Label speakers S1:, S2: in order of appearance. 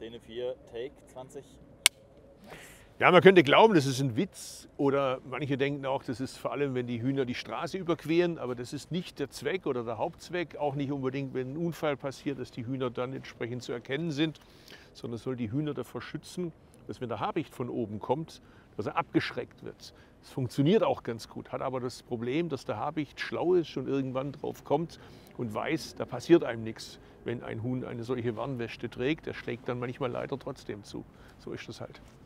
S1: Szene 4, Take 20.
S2: Ja, man könnte glauben, das ist ein Witz oder manche denken auch, das ist vor allem, wenn die Hühner die Straße überqueren, aber das ist nicht der Zweck oder der Hauptzweck, auch nicht unbedingt, wenn ein Unfall passiert, dass die Hühner dann entsprechend zu erkennen sind, sondern es soll die Hühner davor schützen, dass wenn der Habicht von oben kommt, dass er abgeschreckt wird. Es funktioniert auch ganz gut, hat aber das Problem, dass der Habicht schlau ist und irgendwann drauf kommt und weiß, da passiert einem nichts, wenn ein Huhn eine solche Warnweste trägt. Der schlägt dann manchmal leider trotzdem zu. So ist das halt.